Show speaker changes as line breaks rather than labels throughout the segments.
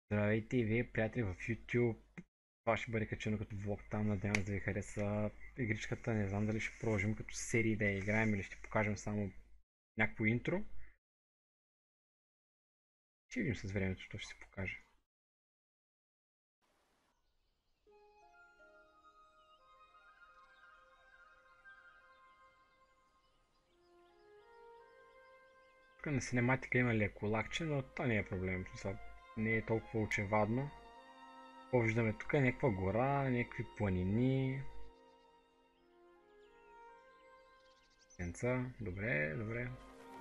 Здравейте и вие, приятели в YouTube. Това ще бъде качено като влог там. Надявам се да ви хареса игричката. Не знам дали ще продължим като серии да я играем или ще покажем само някакво интро. Ще видим с времето, що ще се покаже. Тук на синематика има леко лакче, но това не е проблем. Това не е толкова очевадно. Какво виждаме тук? Някаква гора, някакви планини. Сенца. Добре, добре.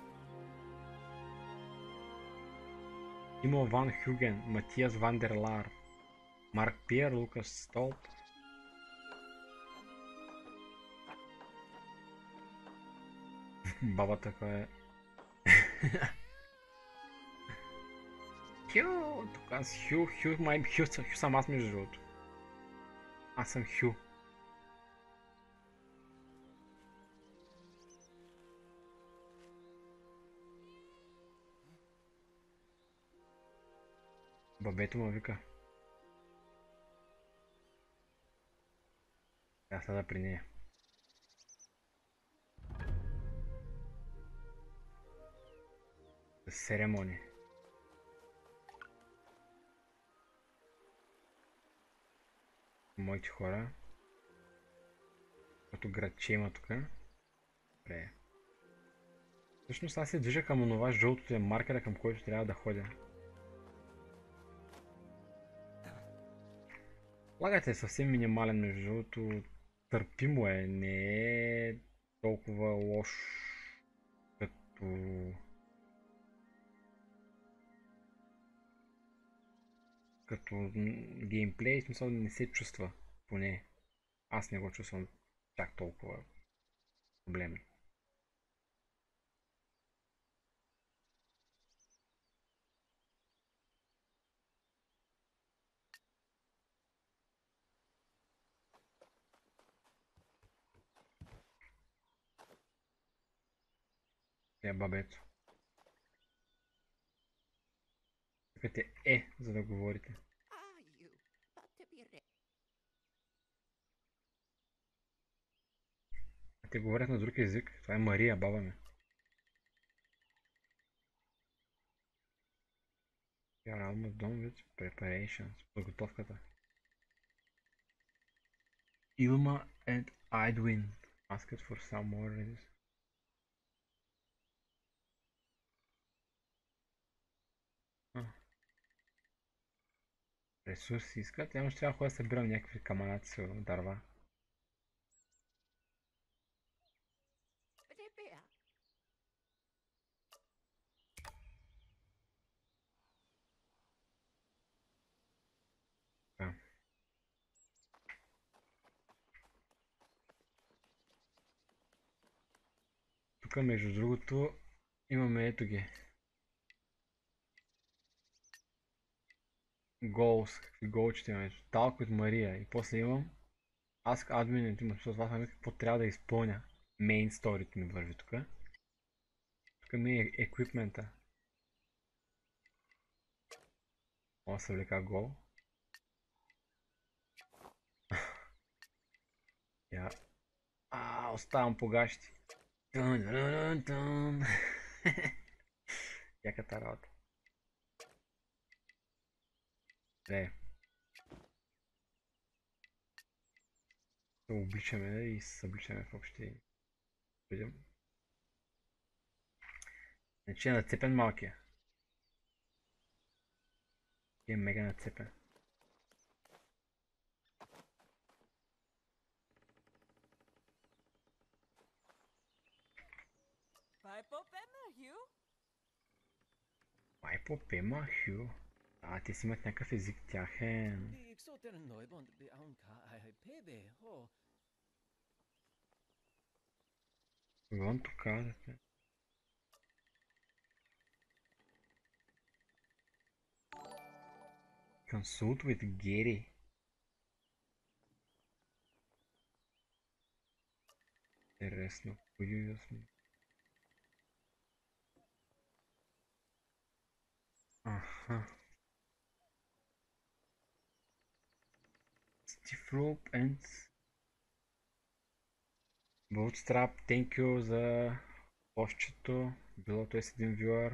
Тимо Ван Хюген, Матиас Ван дер Лар, Марк Пиер, Лукас Столп. Бабата кой е. Хю, тук аз Хю съм аз между другото. Аз съм Хю. Бабето му вика. Аз сега при нея. С церемония. Моите хора. Като градче има тук. Добре. Всъщност аз се движа към онова жълтото е маркера, към който трябва да ходя. Лагът е съвсем минимален, между другото. Търпимо е, не е толкова лош като геймплей, в смисъл не се чувства, поне аз не го чувствам чак толкова проблемен. Е, бабето. Чакайте за да говорите. А те говорят на друг език. Това е Мария, баба ми. We are almost done with preparations. Подготовката. Илма and Idwin asked for some more ресурси искат. Явно ще трябва да ходя да събирам някакви каманаци от дърва. Да. Тук между другото имаме ето ги. Goals. Какви голчета имаме? Talk with Мария. И после имам Ask Admin and Team. Защото това е какво трябва да изпълня. Main story ми върви тук. Тук ми е еквипмента. Мога да се влека гол. Я. Оставам по гащи. Яката работа. Не. Се обличаме и се събличаме в общи. Видим. Значи е нацепен малкия. И е мега нацепен. Пайпо Пема Хю. Те си имат някакъв език тяхен. Вън тук казате. Consult with Gary. Интересно. Ясно. Аха. Stiff Rope and Bootstrap. Thank you за лошчето. Било той с един viewer.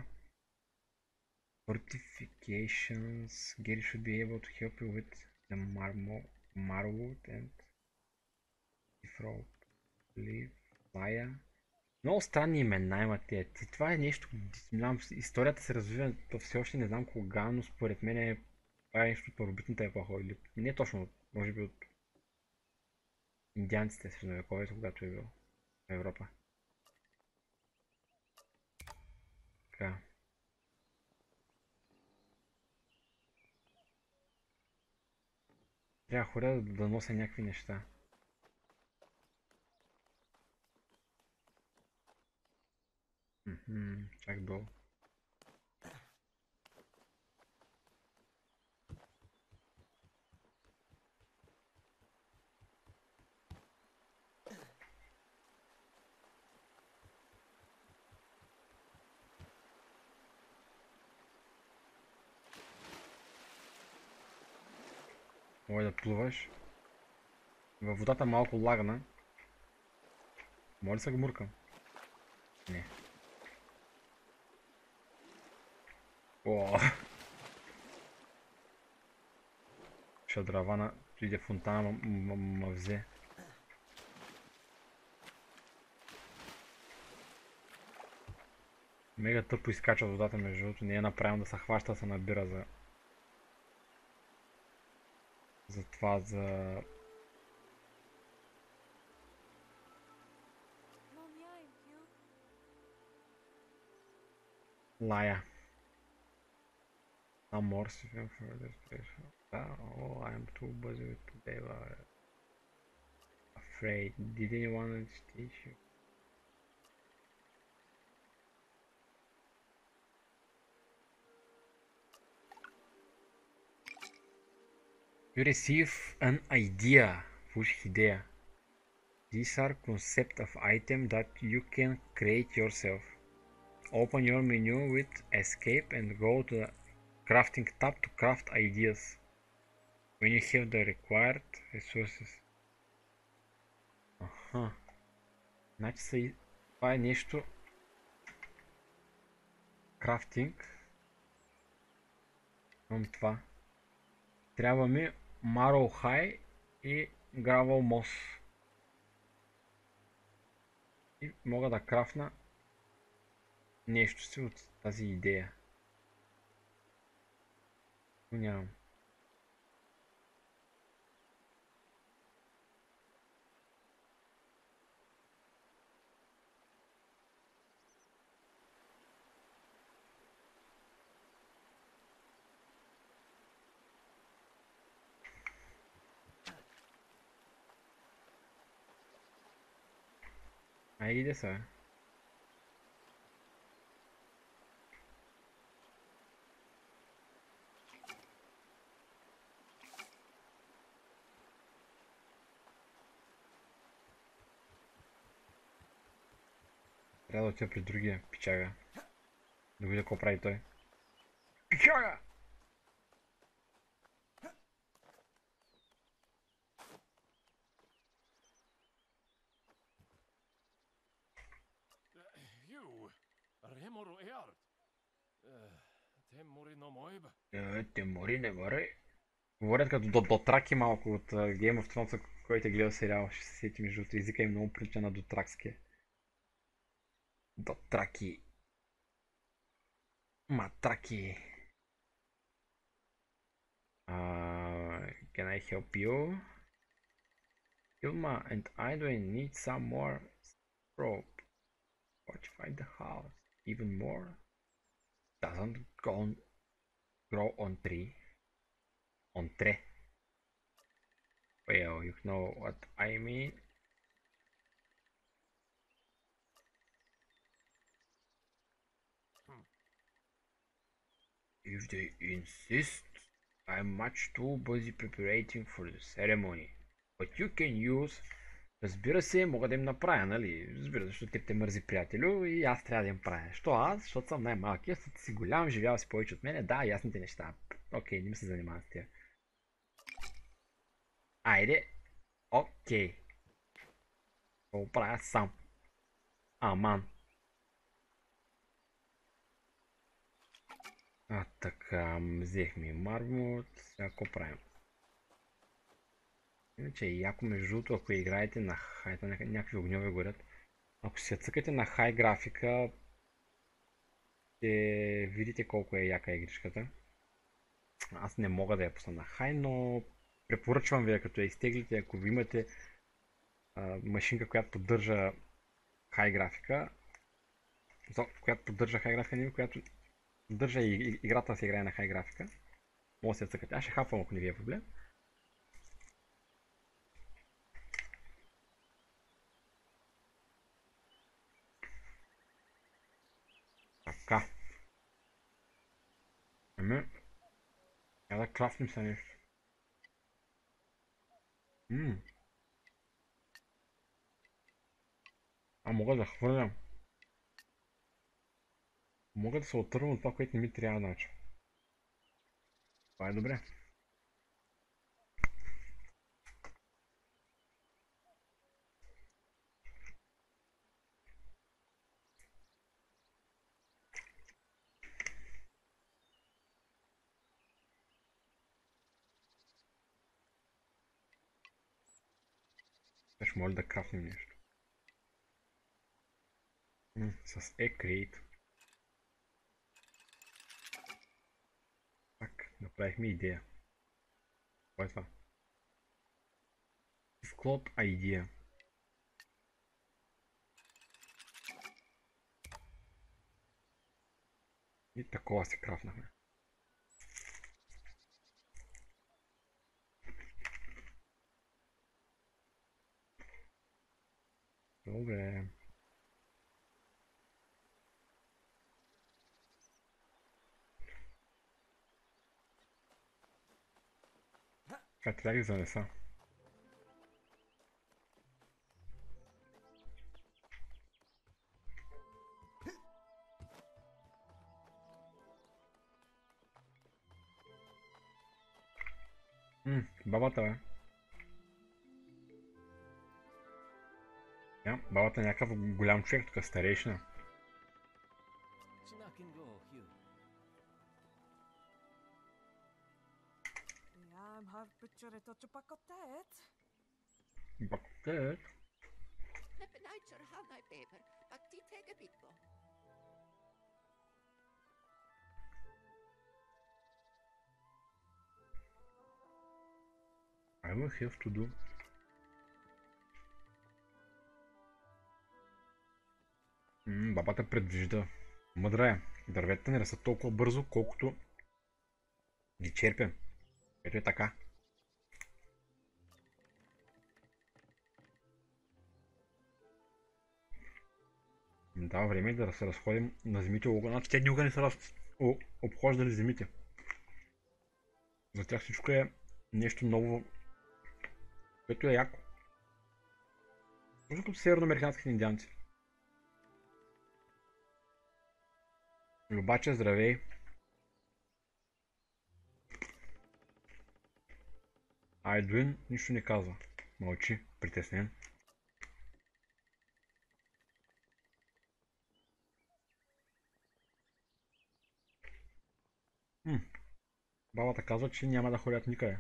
Fortifications. Gary should be able to help you with the Marwood and Stiff Rope. Leave. Laya. Много странни имена имат тия. Това е нещо, не знам, историята се развива, то все още не знам кога, но според мен това е нещо от първобитната епоха, или не точно, може би от индианците в средновековието, когато е бил в Европа. Така. Трябва хора да нося някакви неща. Чак долу. Може да плуваш. Във водата малко лагна. Може да се гмуркам? Не. О! Шадравана, иде фонтана ма взе. Мега тъпо изкача от водата, между другото, не е направено да се хваща, да се набира за това, за... Лая. Some more further special. Oh, I'm too busy with today. Afraid. Did anyone teach you? You receive an idea. Получих идея. These are concept of item that you can create yourself. Open your menu with escape and go to the crafting tab to craft ideas. When you have the required resources. Аха. Значи това е нещо. Крафтинг. Имам това. Трябва ми Marrow High и Gravel Moss. И мога да крафна нещо си от тази идея. Но нямам. Айде сега. Трябва да отида при другия пичага. Да видя какво прави той. Пичага! Темори не мори. Говорят като дотраки малко от Game of Thrones, който е гледал сериал. Ще се сети между другото. Езика им много прилича на дотракския. Дотраки. Матраки. Can I help you? Ilma and Idwin need some more rope. Fortify the house. Even more. Doesn't grow on tree. On tree. Well, you know what I mean. If they insist, I'm much too busy preparing for the ceremony. But you can use... Разбира се, мога да им направя, нали? Разбира се, защото те мързи приятелю и аз трябва да им правя. Що аз? Защото съм най-малкият, защото си голям, живял си повече от мене. Да, ясните неща. Окей, не ми се занимавам с тях. Айде. Окей. Го правя сам. Аман. А така, взехме мармот. Сега какво правим? Иначе е яко между другото, ако играете на хай, някакви огньове горят. Ако се цъкате на хай графика, ще видите колко е яка игричката. Аз не мога да я пусна на хай, но препоръчвам ви, като я изтеглите, ако ви имате машинка, която поддържа хай графика, не, която поддържа и играта да се играе на хай графика, може да се я цъкате. Аз ще хапвам, ако не ви е проблем. Така. Ами, я да крафтим са нещо. Мога да хвърлям. Мога да се отървам от това, което не ми трябва, значи. Това е добре. Ще може да крафнем нещо. С E-Create. Так, направихме идея. Кой е това? Вклоп идея. И такова се крафнахме. Добре. Така, трябва да ги занеса. Бабата, бе. Бабата е някакъв голям човек, тук старейшина. Бакотет. I will have to do. Бабата предвижда. Мъдра е. Дърветата не растат толкова бързо, колкото ги черпим. Ето е така. Да, време е да се разходим на земите. Значи те никога не са обхождали земите. За тях всичко е нещо ново, което е яко. Може като северноамериканските индианци. Обаче, здравей. Айдуин нищо не казва. Мълчи, притеснен. Бабата казва, че няма да ходят никъде.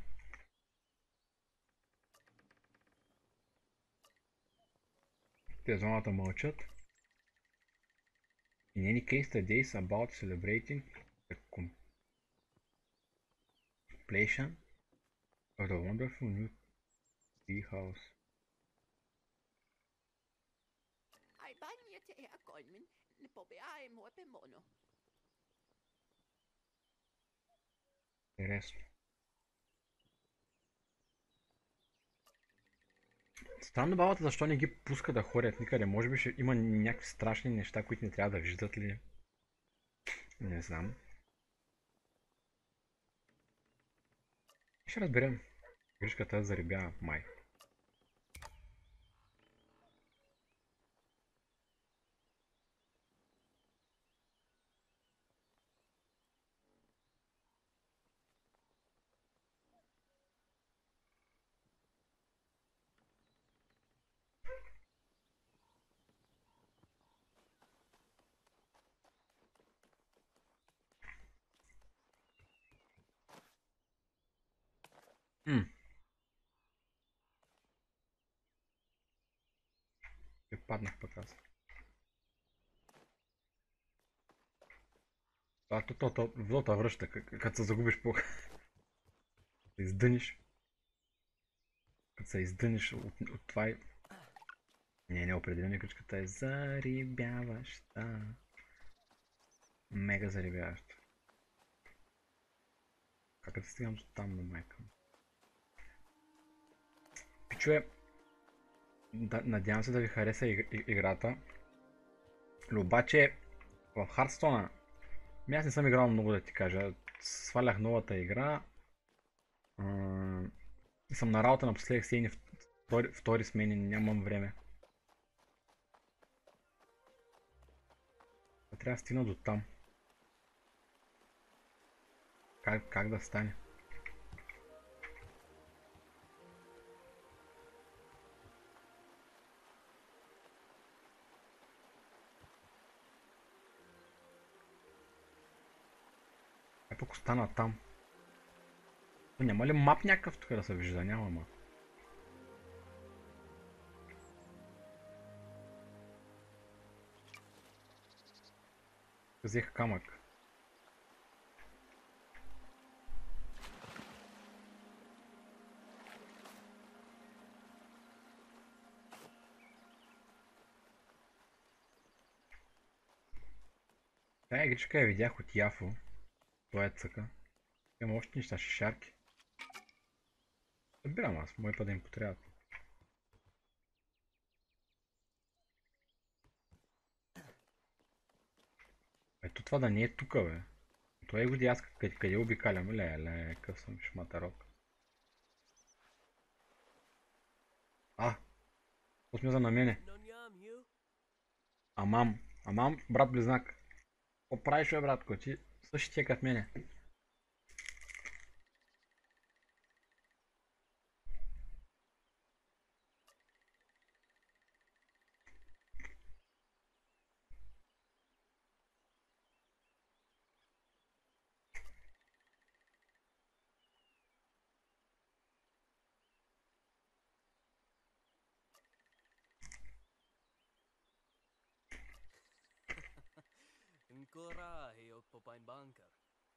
Те двамата мълчат. In any case, the day is about celebrating the completion of the wonderful new tea house. Интересно. Странно бабата защо не ги пуска да ходят никъде. Може би ще има някакви страшни неща, които не трябва да виждат ли. Не знам. Ще разберем. Гришката заребя май. М. И паднах пък аз. Водата връща, като се загубиш по... се издъниш. Като се издъниш от това и... Не, определено кръчката е зарибяваща. Мега зарибяваща. Как да стигам до там на майка му? Пичове, надявам се да ви хареса играта. Обаче в Хардстона, аз не съм играл много да ти кажа. Свалях новата игра. И съм на работа напоследък си втори смени, нямам време. Трябва да стигна до там. Как да стане? Пък остана там. Няма ли мап някакъв тук да се вижда? Няма мап. Взех камък. Тая игричка я видях от Яфо. Това е цъка. Има още неща, шишарки. Събирам аз, мой път да им потребват. Ето това да не е тука, бе. Той го аз къде обикалям, ле, къв съм шматарок. Какво смята на мене? Амам, брат близнак. Какво правиш, бе, братко? Ти същия като мене.
Ancora e Oppopa in bunker.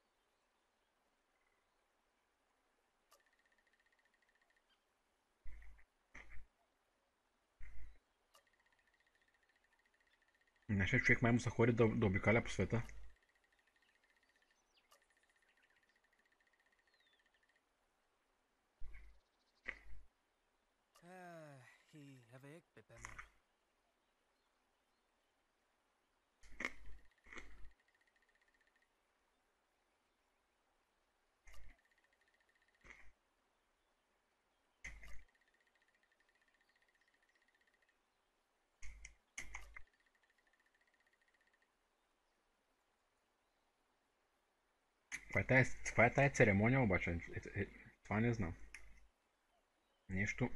Нашия човек май му се ходи да обикаля по света.
He have ik bepemer.
Това е тая церемония обаче. Това не знам. Нещо.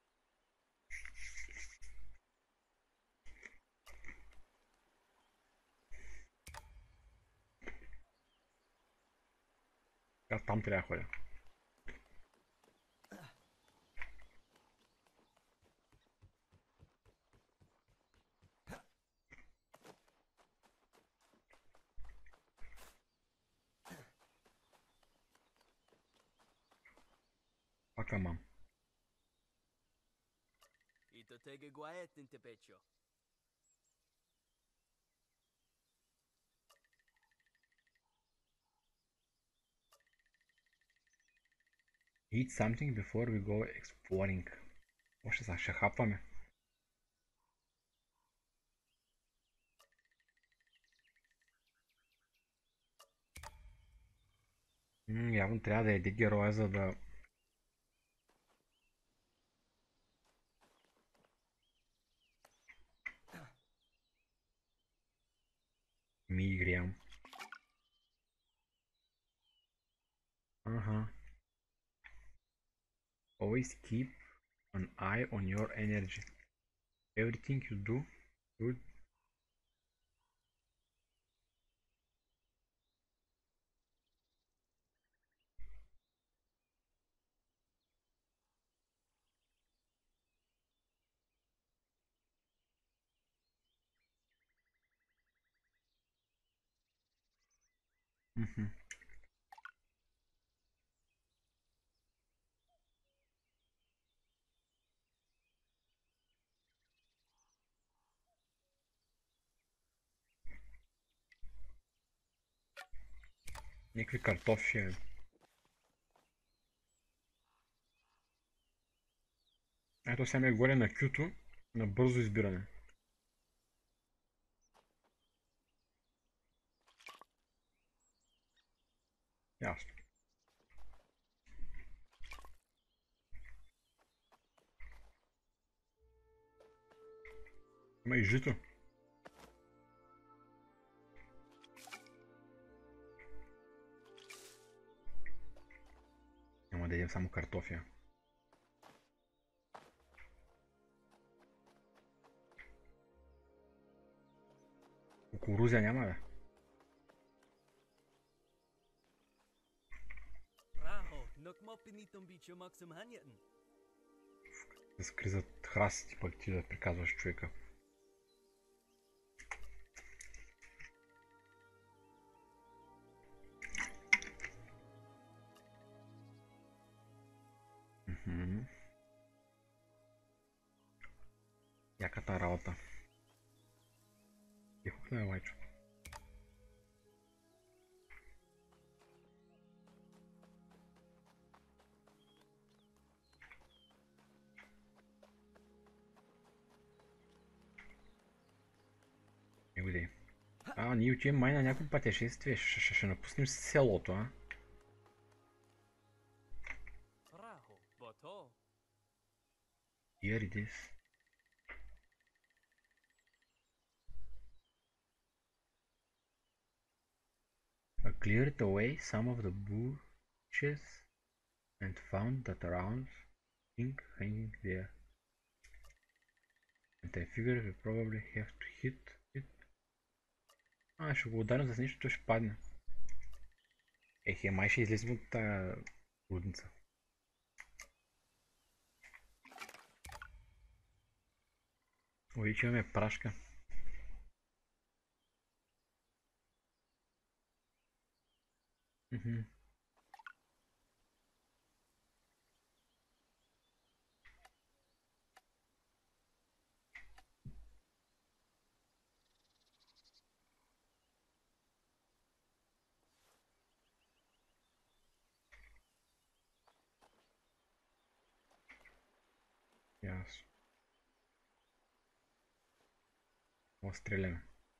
Аз там трябва да ходя. Пак амам.
Ito tege guaet in te pecho.
Eat something before we go exploring. Още сега ще хапваме. Явно трябва да еди героя, за да... ми игриям. Ага. Always keep an eye on your energy. Everything you do, good. Мгм. Някакви картофи. Ето сега ми е горе на кюто, на бързо избиране. Ясно. Има и жито. Няма да ядем само картофия. Кукурузя няма, бе.
Raho, nok mopinitom bicho maxim hanyaten.
Да скризат храстите, пък ти да приказваш човека. Яката работа. Тихо, не, лайчо. Никъде. Ние отиваме май на някакво пътешествие. Ще напуснем селото, а?
Raho, boto.
Here it is. I cleared away some of the bushes and found that round thing hanging there. And I figured we probably have to hit it. Ще го ударим с нещо, то ще падне. Май ще излезем от тая рудница. Ой, че имаме прашка. Ясно. Стреляме.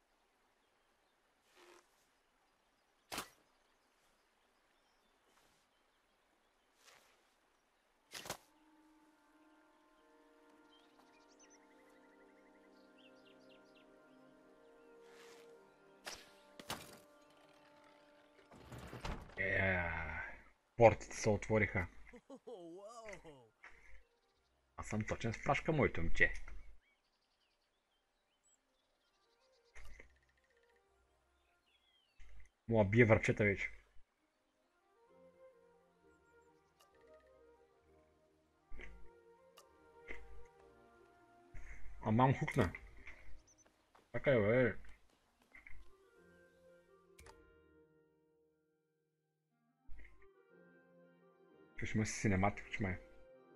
Портите се отвориха.
Wow.
Аз съм точен с прашка, моето момче. Мога бие връбчета вече. Мам хукна. Така е, бе. Ще има си синематик, че май.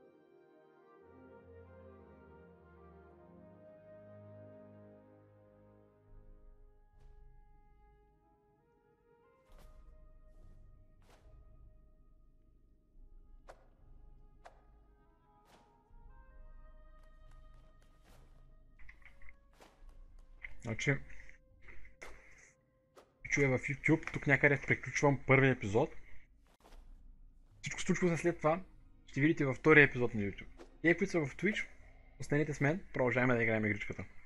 Значи, чуя в YouTube, тук някъде приключвам първия епизод. Всичко случва се след това, ще видите във втория епизод на YouTube. Те, които са в Twitch, останете с мен, продължаваме да играем игричката.